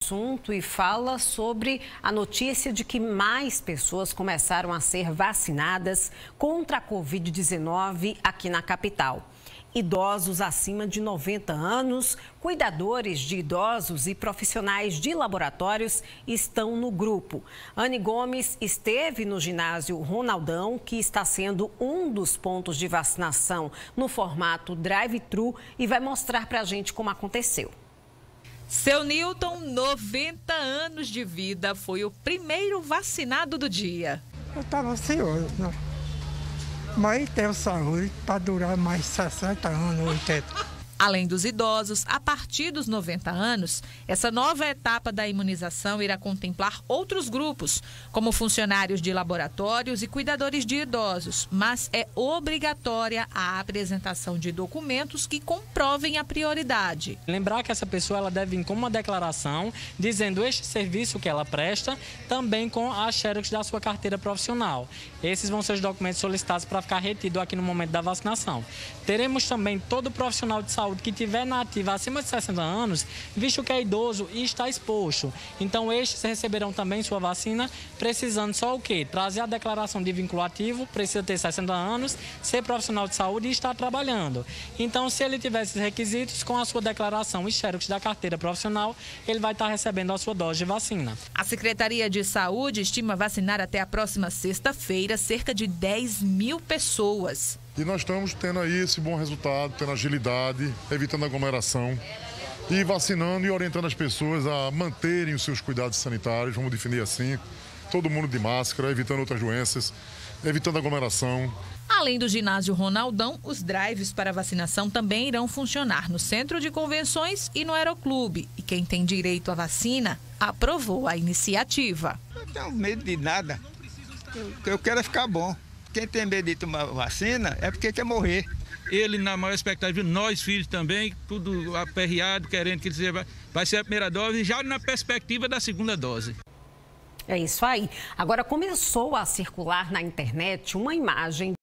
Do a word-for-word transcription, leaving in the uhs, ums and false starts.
Assunto e fala sobre a notícia de que mais pessoas começaram a ser vacinadas contra a covid dezenove aqui na capital. Idosos acima de noventa anos, cuidadores de idosos e profissionais de laboratórios estão no grupo. Anne Gomes esteve no ginásio Ronaldão, que está sendo um dos pontos de vacinação no formato drive-thru, e vai mostrar para a gente como aconteceu. Seu Newton, noventa anos de vida, foi o primeiro vacinado do dia. Eu estava ansioso, né? Mas tenho saúde para durar mais sessenta anos, oitenta. Além dos idosos, a partir dos noventa anos, essa nova etapa da imunização irá contemplar outros grupos, como funcionários de laboratórios e cuidadores de idosos, mas é obrigatória a apresentação de documentos que comprovem a prioridade. Lembrar que essa pessoa ela deve vir com uma declaração dizendo este serviço que ela presta, também com a xerox da sua carteira profissional. Esses vão ser os documentos solicitados para ficar retido aqui no momento da vacinação. Teremos também todo profissional de saúde que tiver na ativa acima de sessenta anos, visto que é idoso e está exposto. Então, estes receberão também sua vacina, precisando só o quê? Trazer a declaração de vínculo ativo, precisa ter sessenta anos, ser profissional de saúde e estar trabalhando. Então, se ele tiver esses requisitos, com a sua declaração e xerox da carteira profissional, ele vai estar recebendo a sua dose de vacina. A Secretaria de Saúde estima vacinar até a próxima sexta-feira cerca de dez mil pessoas. E nós estamos tendo aí esse bom resultado, tendo agilidade, evitando aglomeração e vacinando e orientando as pessoas a manterem os seus cuidados sanitários, vamos definir assim, todo mundo de máscara, evitando outras doenças, evitando aglomeração. Além do ginásio Ronaldão, os drives para vacinação também irão funcionar no Centro de Convenções e no Aeroclube. E quem tem direito à vacina aprovou a iniciativa. Eu não tenho medo de nada, eu quero é ficar bom. Quem tem medo de tomar vacina é porque quer morrer. Ele na maior expectativa, nós filhos também, tudo aperreado, querendo que ele seja, vai ser a primeira dose, já na perspectiva da segunda dose. É isso aí. Agora começou a circular na internet uma imagem